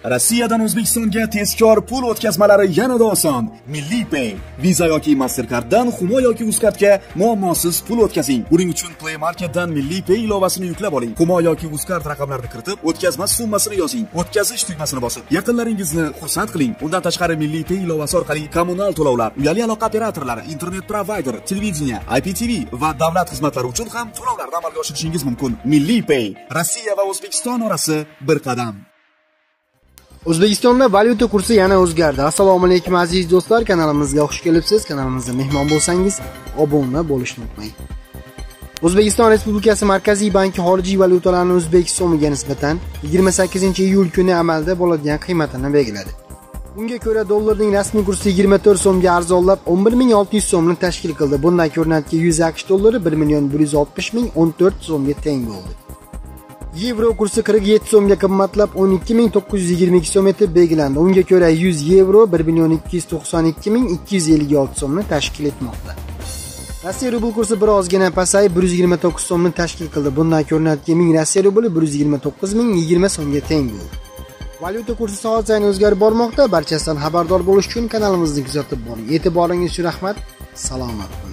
Rossiyadan O'zbekistonga tezkor pul o'tkazmalari yanada oson. Milliy Pay. Visa yoki Mastercarddan Humo yoki Uzcardga muammosiz pul o'tkazing. Buning uchun Play Marketdan Milliy Pay ilovasini yuklab oling. Humo yoki Uzcard raqamlarini kiritib, o'tkazma summasini yozing. O'tkazish tugmasini bosib, yaqinlaringizni xursand qiling. Undan tashqari Milliy Pay ilovasi orqali kommunal to'lovlar, uyali aloqa operatorlari, internet provider, televideniya, IPTV va davlat xizmatlari uchun ham to'lovlarni amalga oshirishingiz mumkin. Milliy Pay. Rossiya va O'zbekiston orasi bir qadam. O'zbekistonda valyuta kursi yana o'zgardi. Assalomu alaykum aziz do'stlar, kanalimizga xush kelibsiz. Kanalimizda mehmon bo'lsangiz, obuna bo'lishni unutmang. O'zbekiston Respublikasi Markaziy banki xorijiy valyutalarni o'zbek so'miga nisbatan 28-iyul kuni amalda bo'ladigan qiymatini belgiladi. Unga ko'ra dollarning rasmiy kursi 24 so'mga arzonlab 11600 so'mni tashkil qildi. Bundan ko'rinadiki 100 AQSh dollari 1,160,014 so'mga teng bo'ldi. Yevro kursi 47 so'mga qimmatlab 12922 so'm etib belgilandi. Unga ko'ra 100 yevro 1,292,256 so'mni tashkil etmoqda. Rossiya rubl kursi birozgina pasayib 129 so'mni tashkil qildi. Bundan ko'rinadiki 1000 Rossiya rubli 129,020 so'mga teng bo'ldi. Valyuta kursi soat sayin o'zgarib bormoqda. Barchasidan xabardor bo'lish uchun kanalimizni kuzatib boring. E'tiboringiz uchun rahmat. Salomat.